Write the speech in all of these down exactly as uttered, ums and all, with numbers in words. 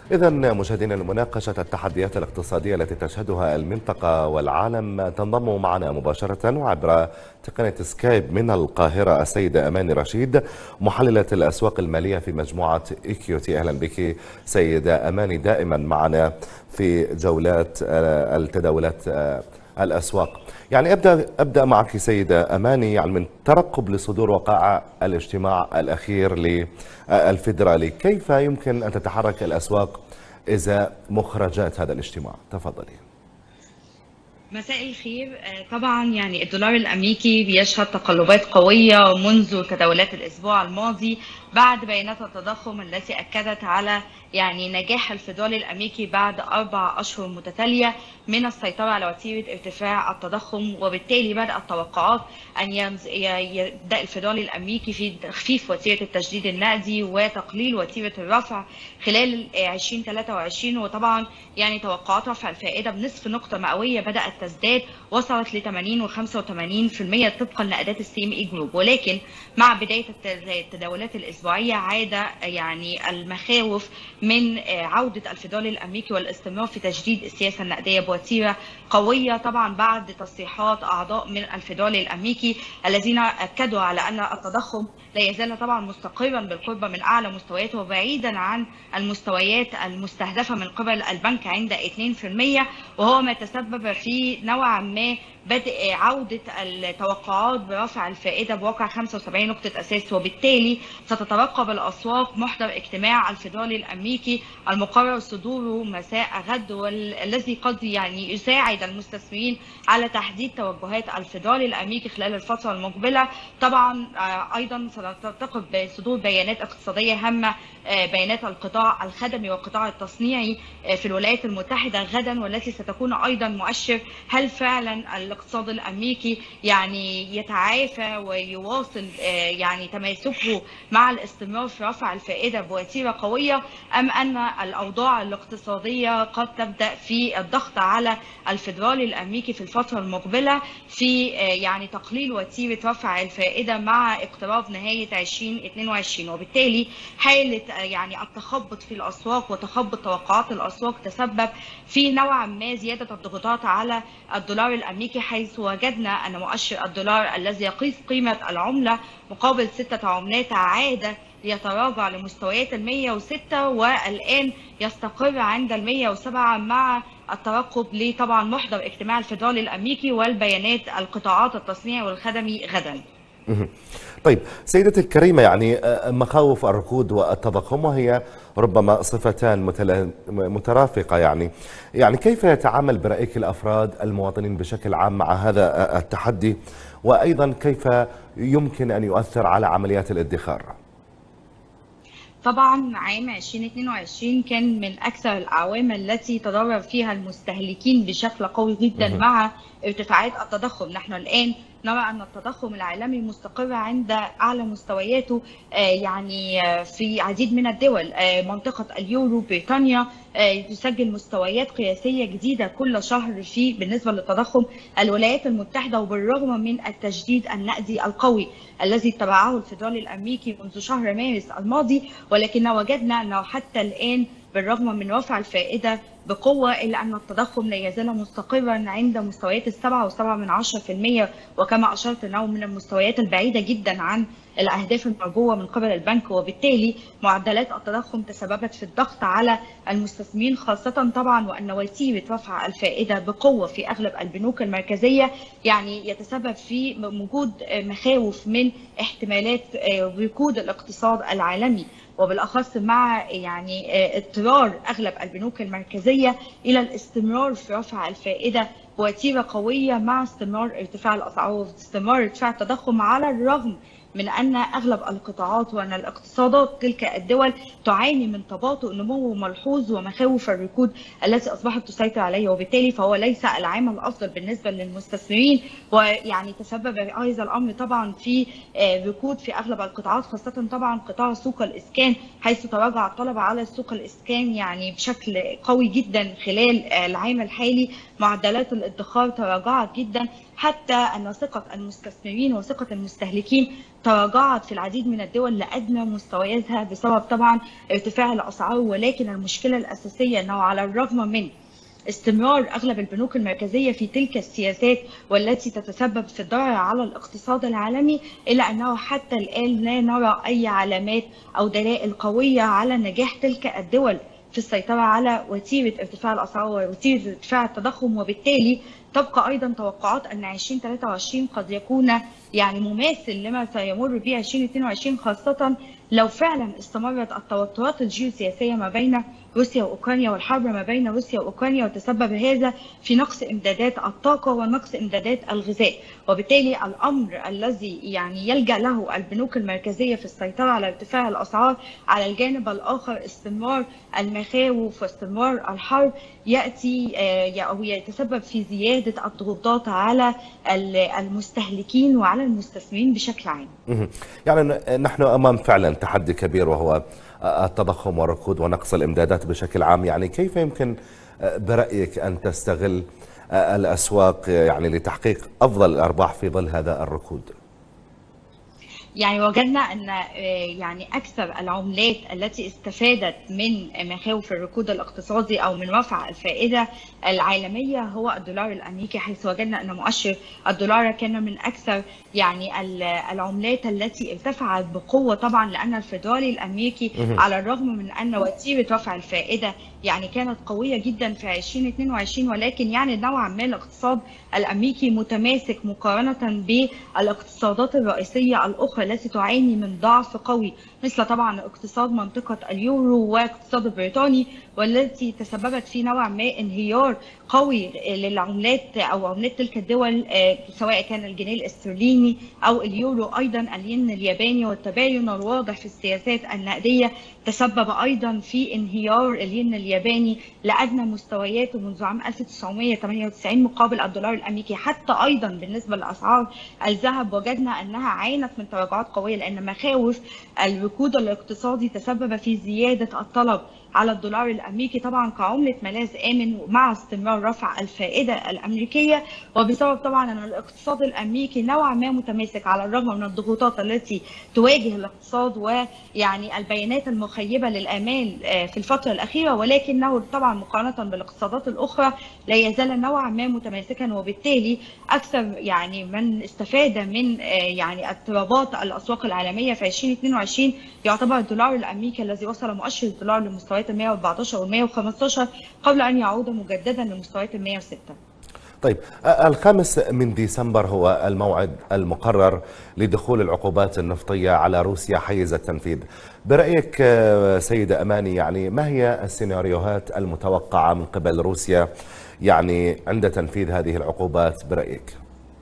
إذا مشاهدينا، لمناقشة التحديات الاقتصادية التي تشهدها المنطقة والعالم تنضم معنا مباشرة وعبر تقنية سكايب من القاهرة السيدة أماني رشيد، محللة الأسواق المالية في مجموعة إيكيوتي. أهلا بك سيدة أماني، دائما معنا في جولات التداولات الأسواق. يعني أبدأ أبدأ معك سيدة أماني، يعني من ترقب لصدور وقائع الاجتماع الأخير للفيدرالي، كيف يمكن أن تتحرك الأسواق إزاء مخرجات هذا الاجتماع؟ تفضلي. مساء الخير. طبعا يعني الدولار الامريكي بيشهد تقلبات قويه منذ تداولات الاسبوع الماضي بعد بيانات التضخم التي اكدت على يعني نجاح الفيدرالي الامريكي بعد اربع اشهر متتاليه من السيطره على وتيره ارتفاع التضخم، وبالتالي بدات توقعات ان يبدا الفيدرالي الامريكي في تخفيف وتيره التشديد النقدي وتقليل وتيره الرفع خلال ألفين وثلاثة وعشرين. وطبعا يعني توقعات رفع الفائده بنصف نقطه مئويه بدات تزداد، وصلت ل ثمانين وخمسة وثمانين بالمئة طبقا لاداه السي ام اي جروب. ولكن مع بدايه التداولات الاسبوعيه عاد يعني المخاوف من عوده الفيدرالي الامريكي والاستمرار في تجديد السياسه النقديه بوتيره قويه، طبعا بعد تصريحات اعضاء من الفيدرالي الامريكي الذين اكدوا على ان التضخم لا يزال طبعا مستقرا بالقرب من اعلى مستوياته وبعيدا عن المستويات المستهدفه من قبل البنك عند اثنين بالمئة، وهو ما تسبب في نوعا ما بدء عودة التوقعات برفع الفائدة بواقع خمسة وسبعين نقطة أساس. وبالتالي ستترقب الأسواق محضر اجتماع الفيدرالي الأمريكي المقرر صدوره مساء غد، والذي قد يعني يساعد المستثمرين على تحديد توجهات الفيدرالي الأمريكي خلال الفترة المقبلة. طبعا أيضا سترتقب صدور بيانات اقتصادية هامة، بيانات القطاع الخدمي والقطاع التصنيعي في الولايات المتحدة غدا، والتي ستكون أيضا مؤشر هل فعلا الاقتصاد الامريكي يعني يتعافى ويواصل يعني تماسكه مع الاستمرار في رفع الفائده بوتيره قويه، ام ان الاوضاع الاقتصاديه قد تبدا في الضغط على الفيدرالي الامريكي في الفتره المقبله في يعني تقليل وتيره رفع الفائده مع اقتراب نهايه ألفين واثنين وعشرين. وبالتالي حاله يعني التخبط في الاسواق وتخبط توقعات الاسواق تسبب في نوعا ما زياده الضغوطات على الدولار الامريكي، حيث وجدنا ان مؤشر الدولار الذي يقيس قيمه العمله مقابل سته عملات عاد ليتراجع لمستويات ال مئة وستة والان يستقر عند ال مئة وسبعة مع الترقب لطبعا محضر اجتماع الفيدرالي الامريكي والبيانات القطاعات التصنيعي والخدمي غدا. طيب سيدتي الكريمة، يعني مخاوف الركود والتضخم وهي ربما صفتان مترافقة، يعني يعني كيف يتعامل برأيك الأفراد المواطنين بشكل عام مع هذا التحدي، وأيضا كيف يمكن أن يؤثر على عمليات الادخار؟ طبعا عام ألفين واثنين وعشرين كان من أكثر الأعوام التي تضرر فيها المستهلكين بشكل قوي جدا مع ارتفاعات التضخم. نحن الآن نرى أن التضخم العالمي مستقر عند أعلى مستوياته يعني في عديد من الدول. منطقة اليورو، بريطانيا تسجل مستويات قياسية جديدة كل شهر في بالنسبة للتضخم. الولايات المتحدة وبالرغم من التجديد النقدي القوي الذي اتبعه الفيدرالي الأمريكي منذ شهر مارس الماضي، ولكن وجدنا أنه حتى الآن بالرغم من رفع الفائدة بقوة إلا أن التضخم لا يزال مستقرا عند مستويات السبعة وسبعة من عشرة في المئة، وكما أشرت أنه من المستويات البعيدة جدا عن الأهداف المرجوة من قبل البنك. وبالتالي معدلات التضخم تسببت في الضغط على المستثمرين، خاصة طبعا وأن وتيرة رفع الفائدة بقوة في أغلب البنوك المركزية يعني يتسبب في وجود مخاوف من احتمالات ركود الاقتصاد العالمي، وبالأخص مع يعني اضطرار أغلب البنوك المركزية إلى الاستمرار في رفع الفائدة بوتيرة قوية مع استمرار ارتفاع الأسعار واستمرار ارتفاع التضخم، على الرغم من أن أغلب القطاعات وأن الاقتصادات تلك الدول تعاني من تباطؤ نمو ملحوظ ومخاوف الركود التي أصبحت تسيطر عليه. وبالتالي فهو ليس العام الأفضل بالنسبة للمستثمرين، ويعني تسبب هذا الأمر طبعا في ركود في أغلب القطاعات، خاصة طبعا قطاع سوق الإسكان، حيث تراجع الطلب على سوق الإسكان يعني بشكل قوي جدا خلال العام الحالي. معدلات الادخار تراجعت جدا حتى أن ثقة المستثمرين وثقة المستهلكين تراجعت في العديد من الدول لأدنى مستوياتها بسبب طبعا ارتفاع الأسعار. ولكن المشكلة الأساسية أنه على الرغم من استمرار أغلب البنوك المركزية في تلك السياسات والتي تتسبب في الضرر على الاقتصاد العالمي، إلا أنه حتى الآن لا نرى أي علامات أو دلائل قوية على نجاح تلك الدول في السيطرة على وتيرة ارتفاع الأسعار ووتيرة ارتفاع التضخم. وبالتالي تبقى أيضا توقعات أن ألفين وثلاثة وعشرين قد يكون يعني مماثل لما سيمر به ألفين واثنين وعشرين، خاصة لو فعلا استمرت التوترات الجيوسياسية ما بين روسيا وأوكرانيا والحرب ما بين روسيا وأوكرانيا، وتسبب هذا في نقص إمدادات الطاقة ونقص إمدادات الغذاء. وبالتالي الأمر الذي يعني يلجأ له البنوك المركزية في السيطرة على ارتفاع الأسعار، على الجانب الآخر استمرار المخاوف واستمرار الحرب يأتي أو يتسبب في زيادة الضغوطات على المستهلكين وعلى المستثمرين بشكل عام. يعني نحن أمام فعلا تحدي كبير وهو التضخم والركود ونقص الإمدادات بشكل عام. يعني كيف يمكن برأيك أن تستغل الأسواق يعني لتحقيق أفضل الأرباح في ظل هذا الركود؟ يعني وجدنا أن يعني أكثر العملات التي استفادت من مخاوف الركود الاقتصادي أو من رفع الفائدة العالمية هو الدولار الأمريكي، حيث وجدنا أن مؤشر الدولار كان من أكثر يعني العملات التي ارتفعت بقوة، طبعا لأن الفيدرالي الأمريكي على الرغم من أن وتيرة رفع الفائدة يعني كانت قوية جدا في ألفين واثنين وعشرين، ولكن يعني نوعا ما الاقتصاد الأمريكي متماسك مقارنة بالاقتصادات الرئيسية الأخرى التي تعاني من ضعف قوي، مثل طبعا اقتصاد منطقة اليورو واقتصاد البريطاني، والتي تسببت في نوعا ما انهيار قوي للعملات أو عملات تلك الدول، سواء كان الجنيه الاسترليني أو اليورو، أيضا الين الياباني. والتباين الواضح في السياسات النقدية تسبب أيضا في انهيار الين الياباني لأدنى مستوياته منذ عام ألف وتسعمائة وثمانية وتسعين مقابل الدولار الأمريكي. حتى أيضا بالنسبة لأسعار الذهب وجدنا أنها عانت من تراجعات قوية، لأن مخاوف الركود الاقتصادي تسبب في زيادة الطلب على الدولار الأمريكي طبعا كعملة ملاذ آمن مع استمرار رفع الفائدة الأمريكية. وبسبب طبعا أن الاقتصاد الأمريكي نوعا ما متماسك على الرغم من الضغوطات التي تواجه الاقتصاد ويعني البيانات المخيبة للآمال في الفترة الأخيرة، ولكنه طبعا مقارنة بالاقتصادات الأخرى لا يزال نوعا ما متماسكا. وبالتالي أكثر يعني من استفاد من يعني اضطرابات الأسواق العالمية في ألفين واثنين وعشرين يعتبر الدولار الأمريكي الذي وصل مؤشر الدولار لمستويات مئة وأربعة عشر ومئة وخمسة عشر قبل أن يعود مجددا لمستويات مئة وستة. طيب، الخامس من ديسمبر هو الموعد المقرر لدخول العقوبات النفطية على روسيا حيز التنفيذ. برأيك سيدة أماني، يعني ما هي السيناريوهات المتوقعة من قبل روسيا يعني عند تنفيذ هذه العقوبات برأيك؟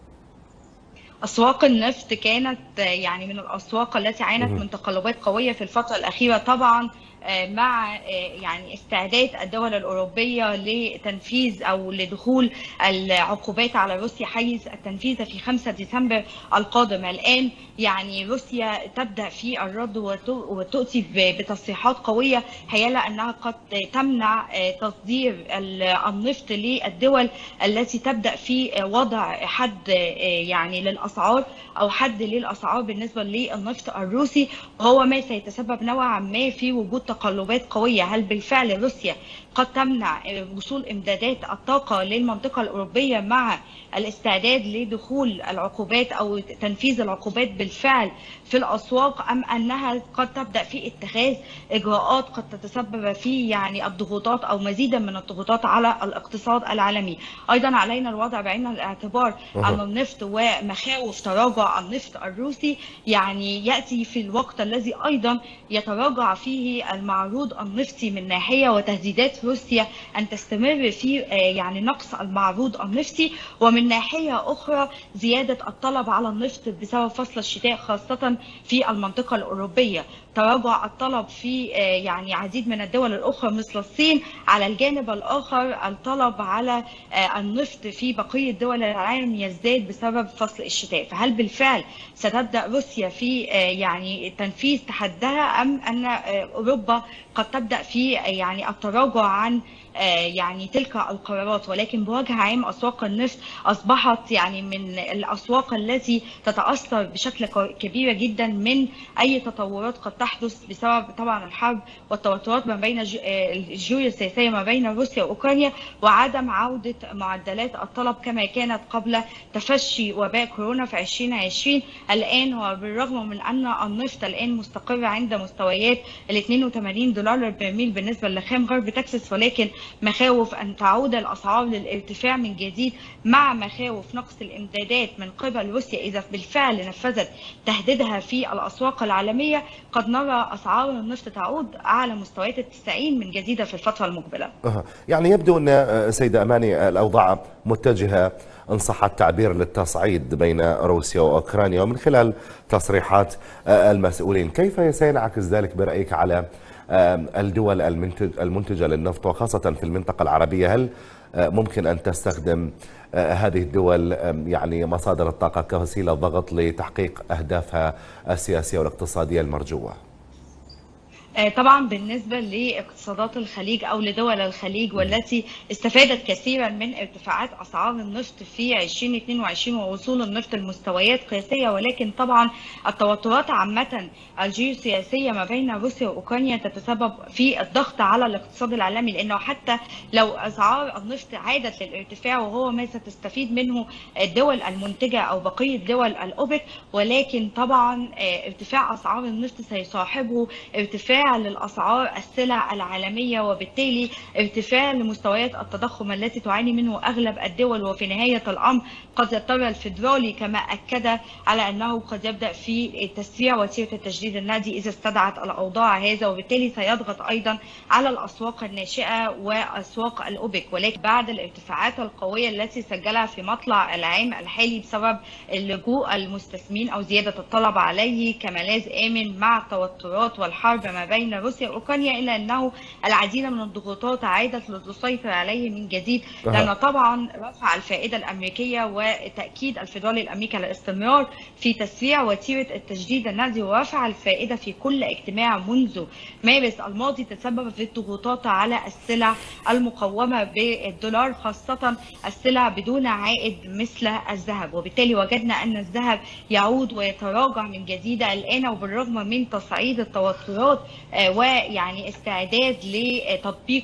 أسواق النفط كانت يعني من الأسواق التي عانت من تقلبات قوية في الفترة الأخيرة، طبعا مع يعني استعداد الدول الأوروبية لتنفيذ أو لدخول العقوبات على روسيا حيز التنفيذ في خمسة ديسمبر القادم. الآن يعني روسيا تبدأ في الرد وتؤتي بتصريحات قوية حيال أنها قد تمنع تصدير النفط للدول التي تبدأ في وضع حد يعني للأسعار أو حد للأسعار بالنسبة للنفط الروسي، وهو ما سيتسبب نوعا ما في وجود تقلبات قوية. هل بالفعل روسيا قد تمنع وصول إمدادات الطاقة للمنطقة الأوروبية مع الاستعداد لدخول العقوبات أو تنفيذ العقوبات بالفعل في الأسواق، أم أنها قد تبدأ في اتخاذ إجراءات قد تتسبب في يعني الضغوطات أو مزيدا من الضغوطات على الاقتصاد العالمي؟ أيضا علينا الوضع بعين الاعتبار أن النفط ومخاوف تراجع النفط الروسي يعني يأتي في الوقت الذي أيضا يتراجع فيه المعروض النفطي من ناحية، وتهديدات روسيا أن تستمر في يعني نقص المعروض النفطي، ومن ناحية أخرى زيادة الطلب على النفط بسبب فصل الشتاء خاصة في المنطقة الأوروبية، تراجع الطلب في يعني عديد من الدول الأخرى مثل الصين. على الجانب الآخر الطلب على النفط في بقية دول العالم يزداد بسبب فصل الشتاء. الشتاء، فهل بالفعل ستبدأ روسيا في يعني تنفيذ تحديها أم أن أوروبا قد تبدأ في يعني التراجع عن يعني تلك القرارات؟ ولكن بوجه عام أسواق النفط أصبحت يعني من الأسواق التي تتأثر بشكل كبير جدا من أي تطورات قد تحدث بسبب طبعا الحرب والتوترات ما بين الجيوسياسية ما بين روسيا وأوكرانيا، وعدم عودة معدلات الطلب كما كانت قبل تفشي وباء كورونا في ألفين وعشرين. الآن وبالرغم من أن النفط الآن مستقر عند مستويات ال اثنين وثمانين دولار للبرميل بالنسبة لخام غرب تكساس، ولكن مخاوف أن تعود الأسعار للارتفاع من جديد مع مخاوف نقص الإمدادات من قبل روسيا إذا بالفعل نفذت تهديدها في الأسواق العالمية، قد نرى أسعار النفط تعود أعلى مستويات التسعين من جديد في الفترة المقبلة. يعني يبدو أن سيدة أماني الأوضاع متجهة إن صح التعبير للتصعيد بين روسيا وأوكرانيا، ومن خلال تصريحات المسؤولين كيف سينعكس ذلك برأيك على الدول المنتجة للنفط وخاصة في المنطقة العربية؟ هل ممكن أن تستخدم هذه الدول يعني مصادر الطاقة كوسيلة ضغط لتحقيق أهدافها السياسية والاقتصادية المرجوة؟ طبعا بالنسبة لاقتصادات الخليج أو لدول الخليج والتي استفادت كثيرا من ارتفاعات أسعار النفط في ألفين واثنين وعشرين ووصول النفط لمستويات قياسية، ولكن طبعا التوترات عامة الجيوسياسية ما بين روسيا وأوكرانيا تتسبب في الضغط على الاقتصاد العالمي، لأنه حتى لو أسعار النفط عادت للارتفاع وهو ما ستستفيد منه الدول المنتجة أو بقية دول الأوبك، ولكن طبعا ارتفاع أسعار النفط سيصاحبه ارتفاع للأسعار السلع العالمية، وبالتالي ارتفاع لمستويات التضخم التي تعاني منه أغلب الدول. وفي نهاية الأمر قد يضطر الفيدرالي كما أكد على أنه قد يبدأ في تسريع وتيرة التجديد النقدي إذا استدعت الأوضاع هذا، وبالتالي سيضغط أيضا على الأسواق الناشئة وأسواق الأوبك. ولكن بعد الارتفاعات القوية التي سجلها في مطلع العام الحالي بسبب لجوء المستثمرين أو زيادة الطلب عليه كملاذ آمن مع التوترات والحرب ما بين روسيا وأوكرانيا، إلا أنه العديد من الضغوطات عادت لتسيطر عليه من جديد، لأن طبعا رفع الفائدة الأمريكية وتأكيد الفيدرالي الأمريكي على الاستمرار في تسريع وتيرة التجديد النقدي ورفع الفائدة في كل اجتماع منذ مارس الماضي تسبب في الضغوطات على السلع المقومة بالدولار، خاصة السلع بدون عائد مثل الذهب. وبالتالي وجدنا أن الذهب يعود ويتراجع من جديد الآن، وبالرغم من تصعيد التوترات ويعني استعداد لتطبيق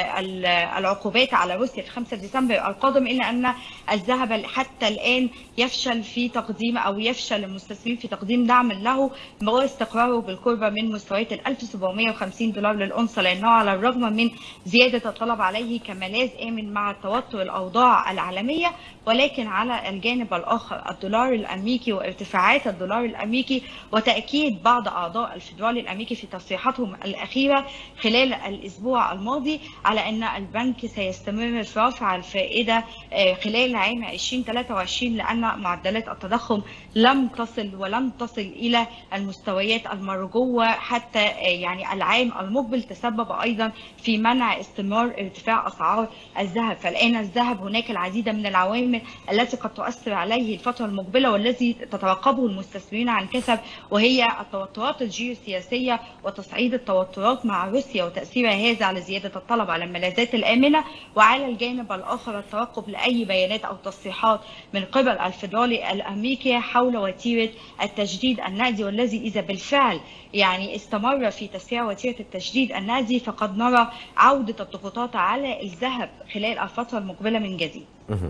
العقوبات على روسيا في خمسة ديسمبر القادم، إلا أن الذهب حتى الآن يفشل في تقديم أو يفشل المستثمرين في تقديم دعم له واستقراره بالقرب من مستويات ال ألف وسبعمائة وخمسين دولار للأونصة، لأنه على الرغم من زيادة الطلب عليه كملاذ آمن مع توتر الأوضاع العالمية، ولكن على الجانب الآخر الدولار الأمريكي وارتفاعات الدولار الأمريكي وتأكيد بعض أعضاء الفيدرالي الأمريكي في تصريحاتهم الأخيرة خلال الأسبوع الماضي على أن البنك سيستمر في رفع الفائدة خلال عام ألفين وثلاثة وعشرين، لأن معدلات التضخم لم تصل ولم تصل إلى المستويات المرجوة حتى يعني العام المقبل، تسبب أيضا في منع استمرار ارتفاع أسعار الذهب. فالآن الذهب هناك العديد من العوامل التي قد تؤثر عليه الفترة المقبلة والذي تترقبه المستثمرين عن كثب، وهي التوترات الجيوسياسية وتصعيد التوترات مع روسيا وتأثير هذا على زيادة الطلب على الملاذات الآمنة، وعلى الجانب الآخر الترقب لأي بيانات أو تصريحات من قبل الفيدرالي الأمريكي حول وتيرة التجديد النقدي، والذي إذا بالفعل يعني استمر في تسريع وتيرة التجديد النقدي فقد نرى عودة الضغوطات على الذهب خلال الفترة المقبلة من جديد.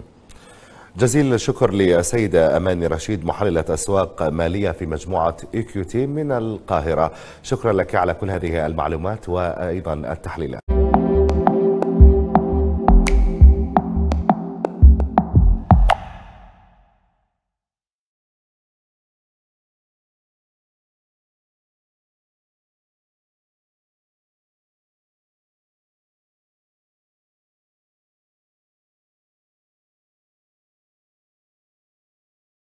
جزيل الشكر للسيدة أماني رشيد، محللة أسواق مالية في مجموعة إي كيو تي من القاهرة. شكرا لك على كل هذه المعلومات وأيضا التحليلات.